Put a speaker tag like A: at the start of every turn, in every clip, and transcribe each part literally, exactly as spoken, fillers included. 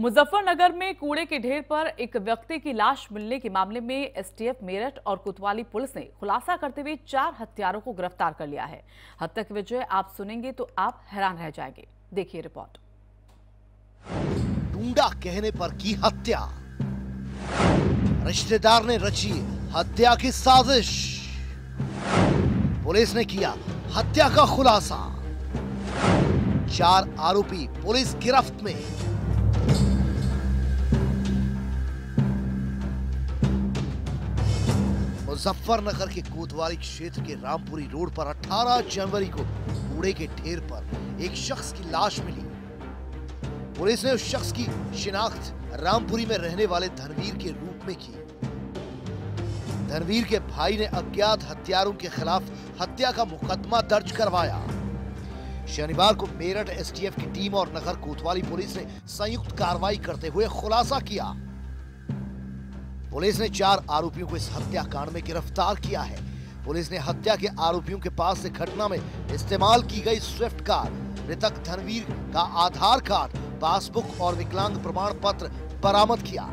A: मुजफ्फरनगर में कूड़े के ढेर पर एक व्यक्ति की लाश मिलने के मामले में एसटीएफ मेरठ और कोतवाली पुलिस ने खुलासा करते हुए चार हत्यारों को गिरफ्तार कर लिया है। हत्या की वजह आप सुनेंगे तो आप हैरान रह जाएंगे। देखिए रिपोर्ट।
B: टूंडा कहने पर की हत्या, रिश्तेदार ने रची हत्या की साजिश, पुलिस ने किया हत्या का खुलासा, चार आरोपी पुलिस गिरफ्त में। मुजफ्फरनगर के कोतवाली क्षेत्र के रामपुरी रोड पर अठारह जनवरी को कूड़े के ढेर पर एक शख्स की लाश मिली। पुलिस ने उस शख्स की शिनाख्त रामपुरी में रहने वाले धनवीर के रूप में की। धनवीर के भाई ने अज्ञात हत्यारों के खिलाफ हत्या का मुकदमा दर्ज करवाया। शनिवार को मेरठ एसटीएफ की टीम और नगर कोतवाली पुलिस ने संयुक्त कार्रवाई करते हुए खुलासा किया। पुलिस ने चार आरोपियों को इस हत्याकांड में गिरफ्तार किया है। पुलिस ने हत्या के आरोपियों के पास से घटना में इस्तेमाल की गई स्विफ्ट कार, मृतक धनवीर का आधार कार्ड, पासबुक और विकलांग प्रमाण पत्र बरामद किया।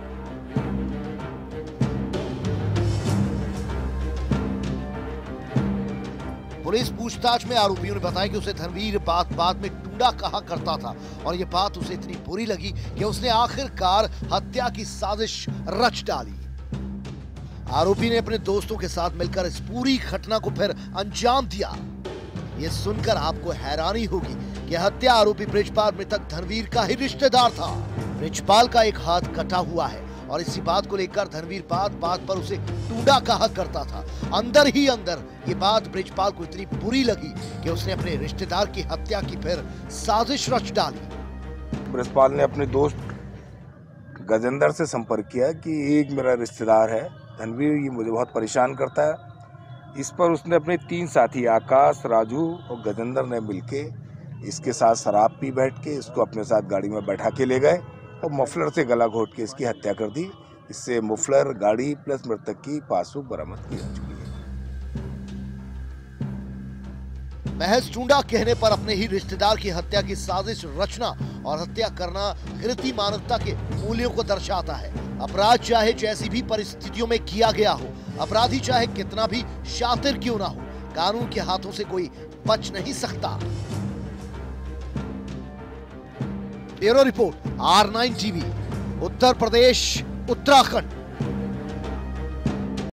B: पुलिस पूछताछ में आरोपियों ने बताया कि उसे धनवीर बात बात में टूंडा कहा करता था और ये बात उसे इतनी बुरी लगी कि उसने आखिरकार हत्या की साजिश रच डाली। आरोपी ने अपने दोस्तों के साथ मिलकर इस पूरी घटना को फिर अंजाम दिया। ये सुनकर आपको हैरानी होगी कि हत्या आरोपी बृजपाल मृतक धनवीर का ही रिश्तेदार था। बृजपाल का एक हाथ कटा हुआ है और इसी बात को लेकर धनवीर बात बात पर उसे टूंडा कहा करता था। अंदर ही अंदर ये बात बृजपाल को इतनी बुरी लगी कि उसने अपने रिश्तेदार की हत्या की फिर साजिश रच डाली।
C: बृजपाल ने अपने दोस्त गजेंद्र से संपर्क किया कि एक मेरा रिश्तेदार है धनवीर, ये मुझे बहुत परेशान करता है। इस पर उसने अपने तीन साथी आकाश, राजू और गजेंद्र ने मिलके इसके साथ शराब पी बैठ के इसको अपने साथ गाड़ी में बैठा के ले गए और मफलर से गला घोट के इसकी हत्या कर दी। इससे मफलर, गाड़ी प्लस मृतक की पासबुक बरामद की जा चुकी है।
B: महज टूंडा कहने पर अपने ही रिश्तेदार की हत्या की साजिश रचना और हत्या करना गिरती मानवता के मूल्यों को दर्शाता है। अपराध चाहे जैसी भी परिस्थितियों में किया गया हो, अपराधी चाहे कितना भी शातिर क्यों ना हो, कानून के हाथों से कोई बच नहीं सकता। Bureau report, R nine TV, Uttar Pradesh, Uttarakhand.